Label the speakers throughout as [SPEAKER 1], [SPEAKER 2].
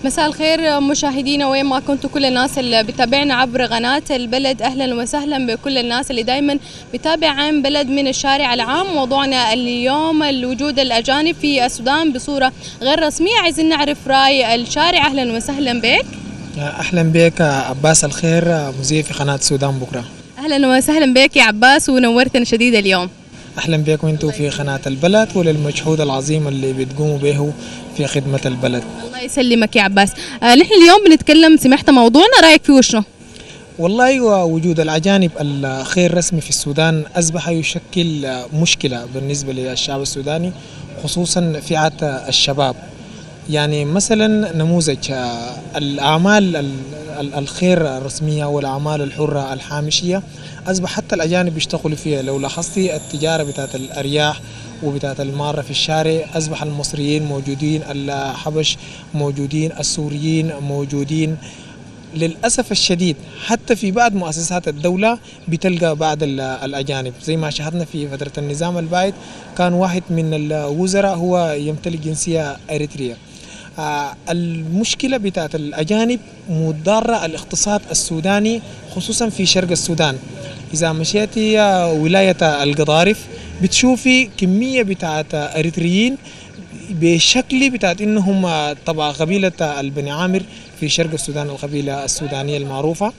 [SPEAKER 1] مساء الخير مشاهدينا وين ما كنتوا، كل الناس اللي بتابعنا عبر قناة البلد، أهلا وسهلا بكل الناس اللي دايما بتابع عن بلد من الشارع العام. موضوعنا اليوم الوجود الأجانب في السودان بصورة غير رسمية، عايزين نعرف رأي الشارع. أهلا وسهلا بك.
[SPEAKER 2] أهلا بك عباس الخير، مذيع في قناة السودان بكرة.
[SPEAKER 1] أهلا وسهلا بك يا عباس ونورتنا شديد اليوم.
[SPEAKER 2] أهلا بكم أنتم في قناة البلد وللمجهود العظيم اللي بتقوموا به في خدمة البلد.
[SPEAKER 1] الله يسلمك يا عباس. نحن اليوم بنتكلم، سمعت موضوعنا، رأيك فيه وشنو؟
[SPEAKER 2] والله وجود الأجانب الغير رسمي في السودان أصبح يشكل مشكلة بالنسبة للشعب السوداني، خصوصا فئة الشباب. يعني مثلا نموذج الأعمال الخير الرسمية والأعمال الحرة الحامشية أصبح حتى الأجانب يشتغلوا فيها. لو لاحظتي التجارة بتاعت الأرياح وبتاعت المارة في الشارع أصبح المصريين موجودين، الحبش موجودين، السوريين موجودين. للأسف الشديد حتى في بعض مؤسسات الدولة بتلقى بعض الأجانب، زي ما شاهدنا في فترة النظام البائد كان واحد من الوزراء هو يمتلك جنسية أريتريا. المشكلة بتاعت الأجانب مضارة الاقتصاد السوداني خصوصا في شرق السودان. إذا مشيتي ولاية القضارف بتشوفي كمية بتاعت أريتريين بشكل بتاعت إنهم طبعا قبيلة البني عامر في شرق السودان، القبيلة السودانية المعروفة.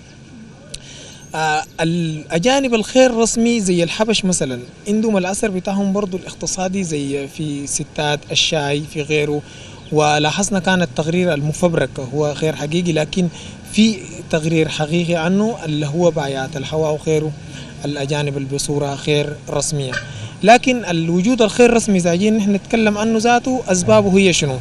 [SPEAKER 2] الأجانب الخير رسمي زي الحبش مثلا عندهم الأثر بتاعهم برضو الاقتصادي، زي في ستات الشاي في غيره. ولاحظنا كان التقرير المفبرك هو غير حقيقي، لكن في تقرير حقيقي عنه اللي هو بايعات الهواء وغيره، الأجانب بصورة غير رسمية. لكن الوجود الخير رسمي إذا جينا نحن نتكلم عنه ذاته أسبابه هي شنو؟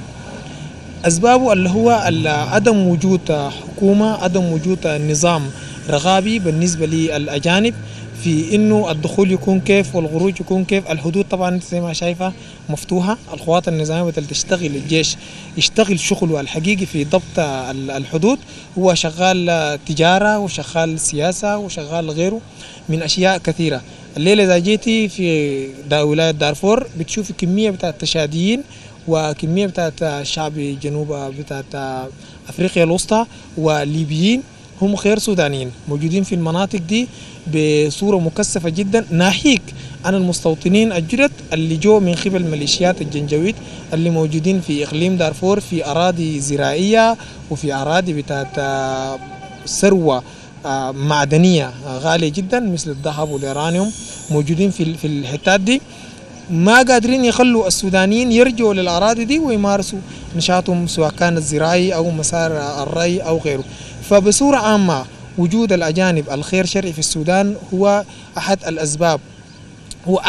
[SPEAKER 2] أسبابه اللي هو عدم وجود حكومة، عدم وجود نظام رقابي بالنسبة للأجانب في إنه الدخول يكون كيف والخروج يكون كيف. الحدود طبعا زي ما شايفة مفتوحة، القوات النظامية تشتغل، الجيش يشتغل شغله الحقيقي في ضبط الحدود، هو شغال تجارة وشغال سياسة وشغال غيره من أشياء كثيرة. الليلة إذا جيتي في ولاية دارفور بتشوفي كمية بتاعت تشاديين وكمية بتاعت شعب جنوب بتاعت أفريقيا الوسطى وليبيين هم غير سودانيين موجودين في المناطق دي بصورة مكثفة جدا، ناهيك عن المستوطنين الجدد اللي جو من قبل ميليشيات الجنجويد اللي موجودين في إقليم دارفور في أراضي زراعية وفي أراضي بتاعت ثروة معدنية غالية جدا مثل الذهب واليورانيوم موجودين في الحتات دي. ما قادرين يخلوا السودانيين يرجعوا للأراضي دي ويمارسوا نشاطهم سواء كان الزراعي أو مسار الري أو غيره. فبصورة عامة وجود الأجانب الخير شرعي في السودان هو أحد الأسباب، هو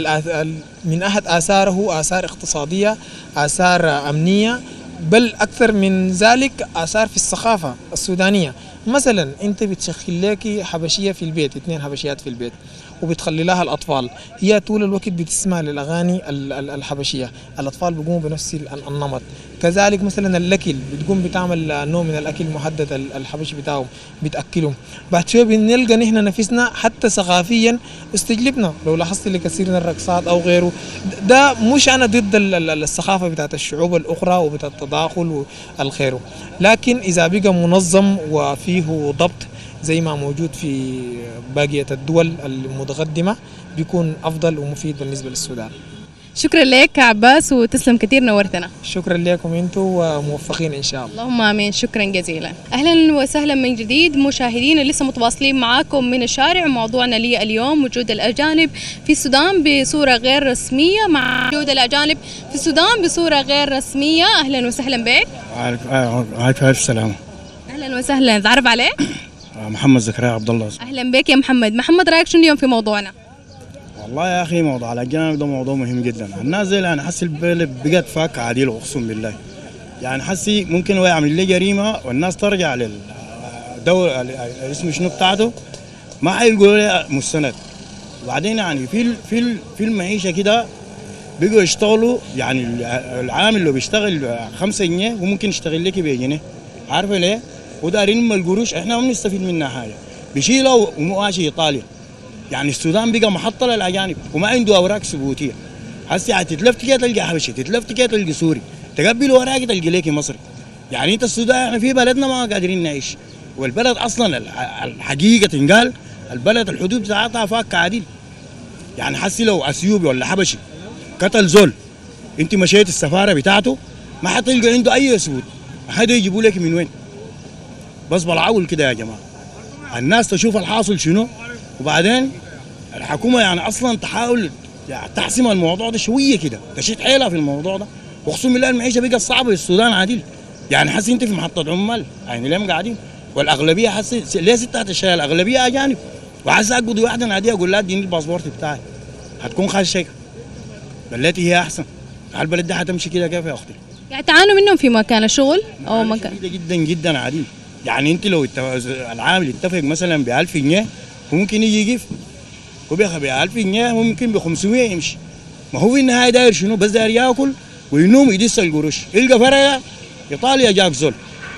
[SPEAKER 2] من أحد آثاره آثار اقتصادية، آثار أمنية، بل أكثر من ذلك آثار في الثقافة السودانية. مثلا أنت بتشغل لك حبشية في البيت، 2 حبشيات في البيت وبتخلي لها الأطفال، هي طول الوقت بتسمع للأغاني الحبشية، الأطفال بيقوموا بنفس النمط. كذلك مثلا الأكل بتقوم بتعمل نوع من الأكل محدد الحبشي بتاعهم بتأكلهم. بعد شوية بنلقى نحن نفسنا حتى ثقافيا استجلبنا، لو لاحظت لكثير من الرقصات أو غيره. ده مش أنا ضد الثقافة بتاعت الشعوب الأخرى وبتاعت التداخل والخيره، لكن إذا بقى منظم وفيه ضبط زي ما موجود في باقية الدول المتقدمة بيكون أفضل ومفيد بالنسبة للسودان.
[SPEAKER 1] شكرا لك عباس وتسلم كثير، نورتنا.
[SPEAKER 2] شكرا لكم انتم وموفقين ان شاء الله.
[SPEAKER 1] اللهم امين، شكرا جزيلا. اهلا وسهلا من جديد مشاهدينا، لسه متواصلين معاكم من الشارع. موضوعنا لي اليوم وجود الاجانب في السودان بصوره غير رسميه، مع وجود الاجانب في السودان بصوره غير رسميه. اهلا وسهلا بك.
[SPEAKER 3] وعليكم السلام.
[SPEAKER 1] اهلا وسهلا، تعرف عليك؟
[SPEAKER 3] محمد زكريا عبد الله.
[SPEAKER 1] اهلا بك يا محمد، رايك شنو اليوم في موضوعنا؟
[SPEAKER 3] والله يا اخي موضوع الاجانب ده موضوع مهم جدا. الناس زي انا حسي البلد بقت فاك عديل اقسم بالله. يعني حسي ممكن هو يعمل لي جريمه والناس ترجع للدوله اسمه شنو بتاعته، ما حيلقوا لي مستند. وبعدين يعني في المعيشه كده بيجوا يشتغلوا، يعني العامل اللي بيشتغل 5 جنيه وممكن يشتغل لك ب1 جنيه، عارفه ليه؟ ودارين ما القروش احنا ما بنستفيد منها حاجه، بيشيلوا ومؤاشي ايطاليا. يعني السودان بقى محطه للاجانب وما عنده اوراق ثبوتيه. هسه يعني تتلف تلقى حبشي، تتلف تلقى سوري، تقبل وراك تلقى ليكي مصري. يعني انت السودان احنا في بلدنا ما قادرين نعيش، والبلد اصلا الحقيقه تنقال البلد الحدود بتاعتها فاك عديل. يعني حسي لو اثيوبي ولا حبشي قتل زول انت مشيت السفاره بتاعته ما حتلقى عنده اي ثبوت، ما حدا يجيبوا لك من وين. بس بالعول كده يا جماعه، الناس تشوف الحاصل شنو، وبعدين الحكومه يعني اصلا تحاول يعني تحسم الموضوع ده شويه كده، تشيد حيلها في الموضوع ده. واقسم بالله المعيشه بقت صعبه في السودان عديل. يعني حسي انت في محطه عمال يعني ليه قاعدين؟ والاغلبيه حسي ليه ستات الشاي الاغلبيه اجانب، وحسي اقضي واحده ناديه اقول لها اديني الباسبورت بتاعي هتكون خالص شيء. بلتي هي احسن. البلد دي حتمشي كده كيف يا اختي؟
[SPEAKER 1] يعني تعانوا منهم في مكان الشغل او مكان
[SPEAKER 3] جدا جدا عديل. يعني انت لو العامل اتفق مثلا ب 1000 جنيه وممكن يجي يقف وبياخذ ب 1000 جنيه وممكن ب 500 يمشي. ما هو في النهايه داير شنو؟ بس داير ياكل وينوم يدس القروش، يلقى فرقه ايطاليا جاك زول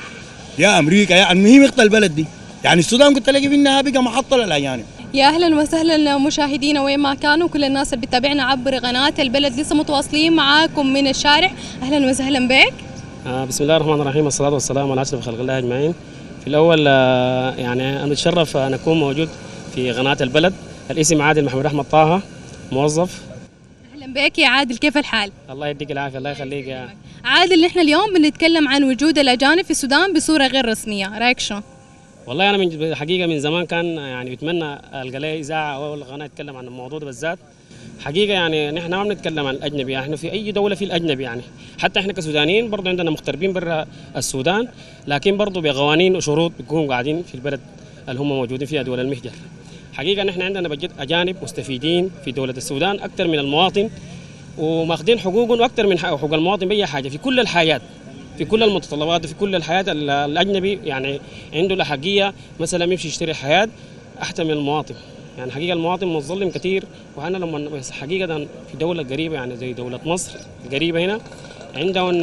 [SPEAKER 3] يا امريكا يا المهم يقتل البلد دي. يعني السودان قلت لك في النهايه بقى محطه للاجانب.
[SPEAKER 1] يا اهلا وسهلا مشاهدينا وين ما كانوا، كل الناس اللي بتتابعنا عبر قناه البلد لسه متواصلين معاكم من الشارع. اهلا وسهلا بك.
[SPEAKER 4] بسم الله الرحمن الرحيم، والصلاه والسلام على اشرف خلق الله اجمعين. في الاول يعني انا اتشرف ان اكون موجود في قناه البلد. الاسم عادل محمد احمد طه، موظف.
[SPEAKER 1] اهلا بك يا عادل، كيف الحال؟
[SPEAKER 4] الله يديك العافيه، الله يخليك يا
[SPEAKER 1] عادل. نحن اليوم بنتكلم عن وجود الاجانب في السودان بصوره غير رسميه، رايك شو؟
[SPEAKER 4] والله انا من حقيقه من زمان كان يعني بتمنى القى لي اذاعه او القناه يتكلم عن الموضوع ده بالذات. حقيقه يعني نحن ما بنتكلم عن الاجنبي، يعني احنا في اي دوله في الاجنبي، يعني حتى احنا كسودانيين برضه عندنا مغتربين برا السودان، لكن برضه بقوانين وشروط بيكونوا قاعدين في البلد اللي هم موجودين فيها دول المهجر. حقيقه نحن عندنا بجد اجانب مستفيدين في دوله السودان اكثر من المواطن، وماخذين حقوقهم واكثر من حقوق المواطن باي حاجه في كل الحاجات، في كل المتطلبات وفي كل الحياه. الاجنبي يعني عنده الاحقيه مثلا يمشي يشتري حياه احسن من المواطن. يعني حقيقه المواطن متظلم كثير. وانا لما حقيقه في دوله قريبه يعني زي دوله مصر القريبه هنا عندهم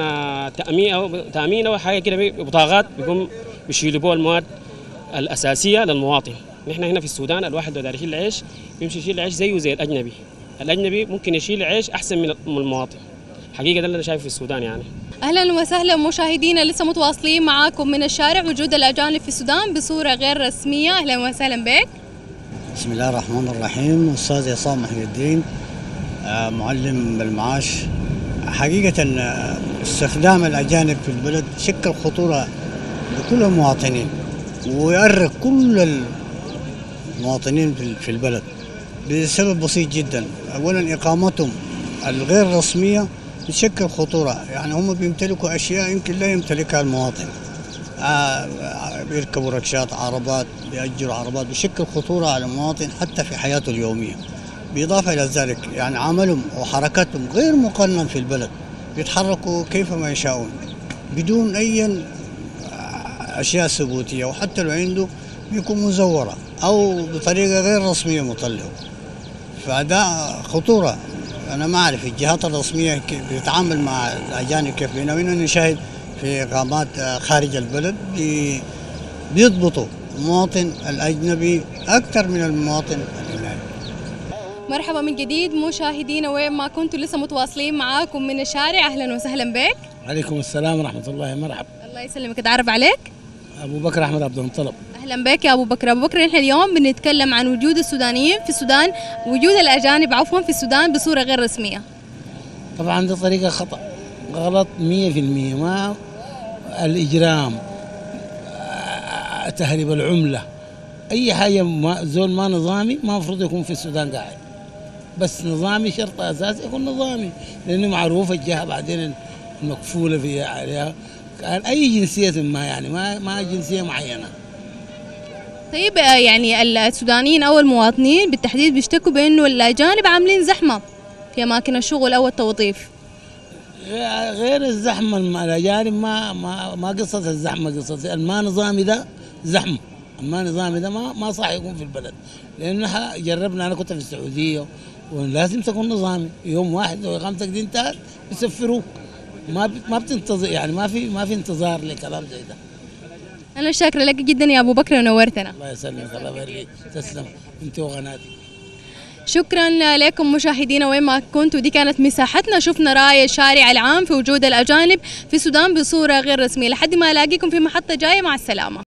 [SPEAKER 4] تامين او حاجه كده بطاقات بيقوم بيشيلوا بها المواد الاساسيه للمواطن. نحن هنا في السودان الواحد لو داير يشيل العيش بيمشي يشيل العيش زيه زي الاجنبي. الاجنبي ممكن يشيل العيش احسن من المواطن. حقيقه ده اللي انا شايفه في السودان يعني.
[SPEAKER 1] اهلا وسهلا مشاهدينا، لسه متواصلين معاكم من الشارع. وجود الاجانب في السودان بصوره غير رسميه، اهلا وسهلا بك.
[SPEAKER 5] بسم الله الرحمن الرحيم. استاذ عصام محي الدين، معلم بالمعاش. حقيقه استخدام الاجانب في البلد شكل خطوره لكل المواطنين ويؤرق كل المواطنين في البلد بسبب بسيط جدا. اولا اقامتهم الغير رسميه بتشكل خطوره، يعني هم بيمتلكوا اشياء يمكن لا يمتلكها المواطن. بيركبوا ركشات، عربات، بيأجروا عربات، بيشكل خطوره على المواطن حتى في حياته اليوميه. بالاضافه الى ذلك يعني عملهم وحركاتهم غير مقنن في البلد، بيتحركوا كيفما يشاءون بدون اي اشياء ثبوتيه، وحتى لو عنده بيكون مزوره او بطريقه غير رسميه مطلقه. فده خطوره. انا ما اعرف الجهات الرسميه كيف بتتعامل مع الاجانب كيف، بينما نشاهد في اقامات خارج البلد بيضبطوا المواطن الاجنبي اكثر من المواطن الاجنبي.
[SPEAKER 1] مرحبا من جديد مشاهدينا وين ما كنتوا، لسه متواصلين معاكم من الشارع. اهلا وسهلا بك.
[SPEAKER 6] عليكم السلام ورحمه الله. مرحبا.
[SPEAKER 1] الله يسلمك، اتعرف عليك؟
[SPEAKER 6] ابو بكر احمد عبد المطلب.
[SPEAKER 1] اهلا بك يا ابو بكر. ابو بكر، نحن اليوم بنتكلم عن وجود السودانيين في السودان، وجود الاجانب عفوا في السودان بصوره غير رسميه.
[SPEAKER 6] طبعا دي طريقه خطا، غلط 100%. ما الاجرام، تهريب العمله، اي حاجه زول ما نظامي ما المفروض يكون في السودان قاعد. بس نظامي شرط اساسي يكون نظامي، لانه معروف الجهه بعدين المكفوله في عليها اي جنسيه ما، يعني ما جنسيه معينه.
[SPEAKER 1] طيب يعني السودانيين او المواطنين بالتحديد بيشتكوا بانه الاجانب عاملين زحمه في اماكن الشغل او التوظيف.
[SPEAKER 6] غير الزحمه، الاجانب ما قصه الزحمه، قصه الما نظامي ده زحمه. الما نظامي ده ما صح يكون في البلد، لانه جربنا. انا كنت في السعوديه ولازم تكون نظامي. يوم واحد لو اقامتك دي انتهت بيسفروك، ما بتنتظر، يعني ما في انتظار لكلام زي ده.
[SPEAKER 1] انا شاكره لك جدا يا ابو بكر ونورتنا.
[SPEAKER 6] الله يسلمك، الله يبارك، تسلم انت وقناتك.
[SPEAKER 1] شكرا لكم مشاهدينا وين ما كنتوا. دي كانت مساحتنا، شفنا راي الشارع العام في وجود الأجانب في السودان بصورة غير رسمية. لحد ما ألاقيكم في محطة جاية، مع السلامة.